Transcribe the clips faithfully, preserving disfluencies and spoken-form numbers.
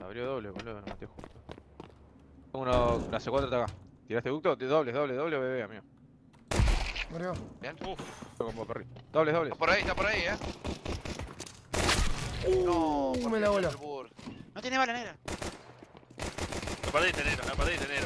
abrió doble, boludo, lo maté justo. Uno, la C cuatro está acá. ¿Tiraste ducto? Doble, doble, doble, bebé, amigo. Murió. Bien. Uf, como perrito. Doble, doble. Está por ahí, está por ahí, eh. Uh, No, me porque la voló. el bur- No tiene bala negra. La perdiste, negro, la perdiste, negro.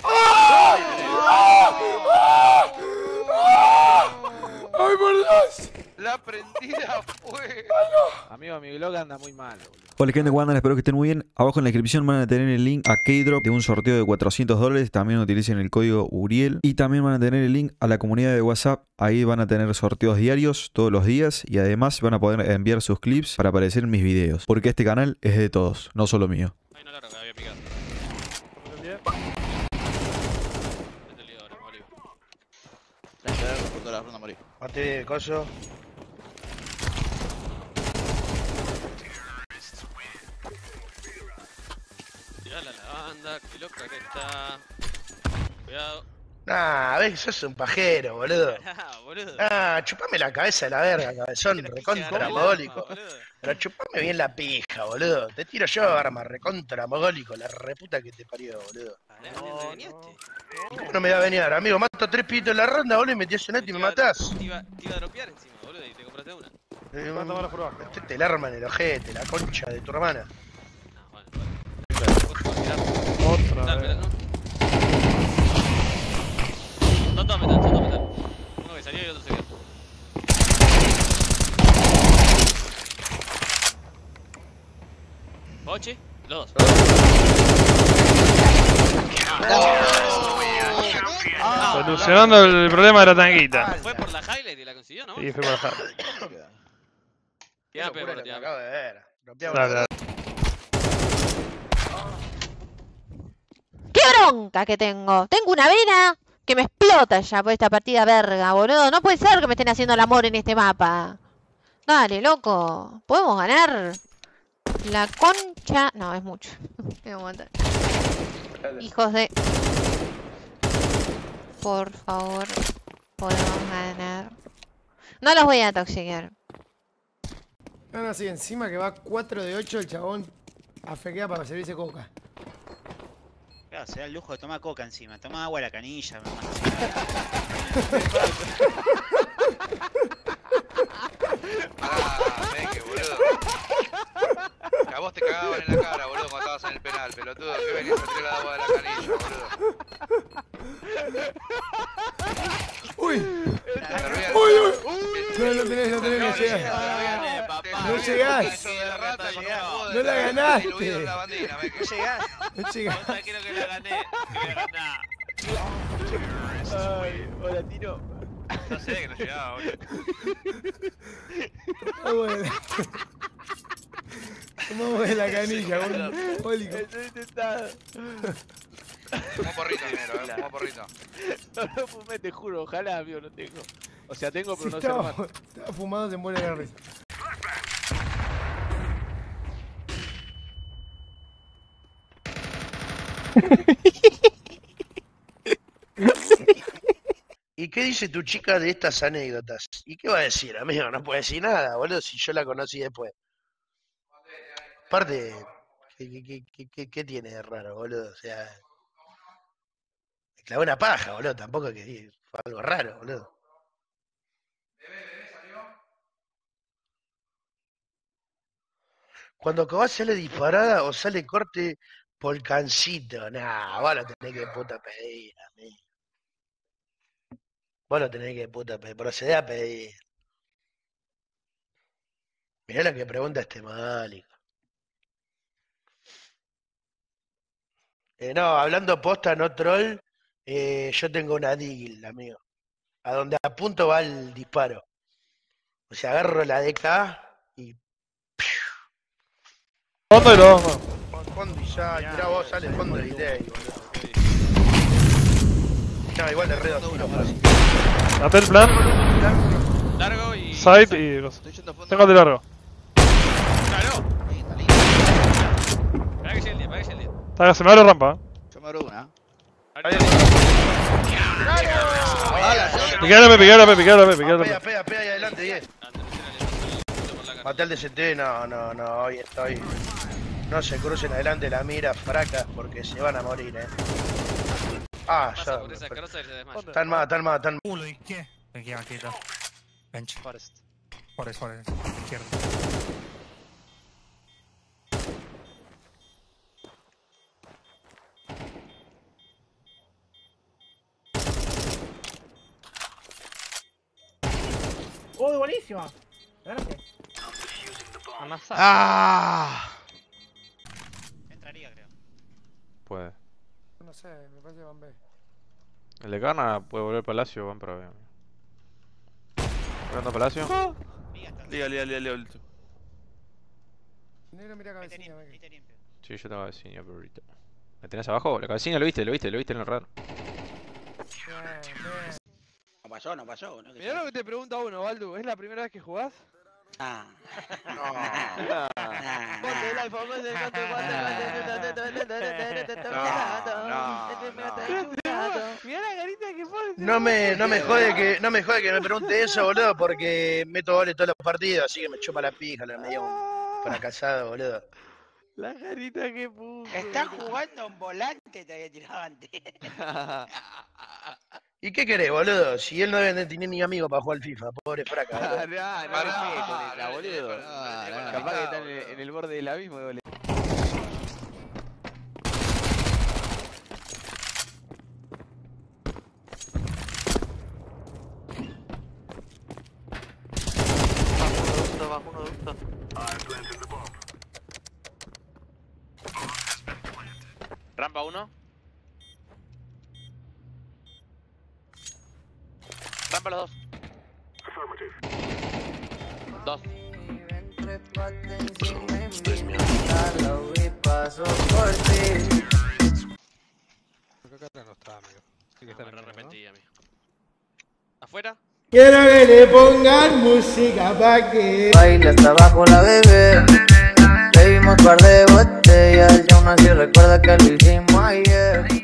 ¡Ay, por Dios! La prendida fue. Amigo, mi Glock anda muy mal, boludo. Hola gente, ¿cómo andan? Espero que estén muy bien. Abajo en la descripción van a tener el link a Keydrop de un sorteo de cuatrocientos dólares. También utilicen el código Uriel. Y también van a tener el link a la comunidad de WhatsApp. Ahí van a tener sorteos diarios, todos los días. Y además van a poder enviar sus clips para aparecer en mis videos. Porque este canal es de todos, no solo mío. Ay, no, claro, que había picado. Vete lío ahora, morí. Por toda la ronda morí. Maté el coso. Tirá la lavanda, que loca que está. Cuidado. Nah, ves, sos un pajero, boludo. Ah, boludo. Ah, chupame la cabeza de la verga, cabezón, recontra mogólico. Pero chupame bien la pija, boludo. Te tiro yo, arma, recontra mogólico, la reputa que te parió, boludo. ¿Y cómo no me va a venir? Amigo, mato tres pibitos en la ronda, boludo, y metías un esto y me matás. Te iba, te iba a dropear encima, boludo, y te compraste una. Eh, Metete el arma en el ojete, la concha de tu hermana. No, bueno, bueno. Otra Dale, vez. ¿no? Son todos metal, son todos metal. Uno que salió y otro se quedó. Ochi, los dos. Solucionando el problema de la tanguita. Fue por la highlight y la consiguió, ¿no? Y fue para dejar. Qué Ya, locura pero lo que ya. acabo de ver. Rompeamos Dale, la- dale. ¡Qué bronca que tengo! Tengo una vena que me explota ya por esta partida verga, boludo. No puede ser que me estén haciendo el amor en este mapa. Dale, loco. ¿Podemos ganar? La concha... No, es mucho. Me voy a matar. Hijos de... Por favor. Podemos ganar. No los voy a toxiquear. Van así encima que va cuatro de ocho el chabón afequea para servirse coca. Claro, se da el lujo de tomar coca encima. Toma agua de la canilla, me manda. Ah, meque, boludo. Que a vos te cagaban en la cara, boludo, cuando estabas en el penal, pelotudo. ¿Qué venías a tirar el agua de la canilla, boludo? ¡Uy! Servían- ¡Uy, uy! No, no tenés, no tenés, no llegás. No llegás. No la ganaste. No llegás. No llegás. Otra quiero que la gané. Que voy a ganar. Hola, tiro. No sé, que no llegaba, boludo. Vamos de la... Tomamos de la canilla, boludo. Pólico. Estoy intentado. Como porrito, negro, eh, como porrito. No lo fumé, te juro, ojalá, amigo, no tengo. O sea, tengo, Si pero no sé estaba, armar. estaba fumado, se muere de la risa. ¿Y qué dice tu chica de estas anécdotas? ¿Y qué va a decir, amigo? No puede decir nada, boludo, si yo la conocí después. Aparte, ¿qué, qué, qué, qué- qué- qué tiene de raro, boludo? O sea, me clavó una paja, boludo, tampoco es que fue algo raro, boludo. Cuando Cobás sale disparada o sale corte volcancito, nah, vos lo tenés que puta pedir, amigo. Vos lo tenés que puta pedir, procedé a pedir. Mirá lo que pregunta este málico. Eh, no, hablando posta, no troll, eh, yo tengo una Deagle, amigo. A donde apunto va el disparo. O sea, agarro la D K y... Fondo y lo vamos. Fondo y ya, mirá vos, sale fondo y day, boludo. No, igual le redo tiro fácil. Maté el plan. Largo y. Side y cosas. Tengo el de largo. Claro. Para que llegue el día, para que llegue el día. Está, se me abre rampa. Yo me abro una. Piquealo, piquealo, piquealo, piquealo. Pega, pega, pega ahí adelante, diez. Maté al D C T, no, no, no, hoy estoy... No se crucen adelante la mira, fracas, porque se van a morir, eh. Ah, Pasa ya. por esa carroza y se desmaya. Están más, están más, están más. Ulo, ¿qué? Aquí, aquí está. Bench. Forest. Forest, Forest. Izquierda. ¡Oh, buenísima! Gracias. ¡Ah! Entraría, creo. Puede. No sé, me parece que van B. El de Carna puede volver al Palacio, van para B. ¿Jugando a Palacio? Liga, liga, liga, liga. Negro, mira cabecilla, Mike. Sí, yo tengo cabecilla, pero ahorita. ¿Me tenés abajo? La cabecilla lo viste, lo viste, lo viste en el radar. No pasó, no pasó. ¿no? Mirá lo que te pregunta uno, Baldu. ¿Es la primera vez que jugás? Ah. No me, no me jode que, no me jode que me pregunte eso, boludo, porque meto goles todos los partidos, así que me chupa la pija, lo medio un fracasado, boludo. La carita que puso. Estás jugando un volante, te había tirado antes. ¿Y qué querés, boludo? Si él no debe tener ni amigo para jugar al FIFA, pobre fraca. No, boludo. no, no, Pará, no, boludo. pará, No, pará, capaz pará, que está en boludo. el, en el borde del abismo de goles. Bajo uno, ducto. Rampa uno. Rampa los dos. Dos. Acá no está, amigo. Sí que está Me en el medio, ¿no? arrepentí, amigo. ¿Afuera? Quiero que le pongan música pa' que baila hasta abajo la bebé. Bebimos par de botellas y aún así recuerda que lo hicimos ayer.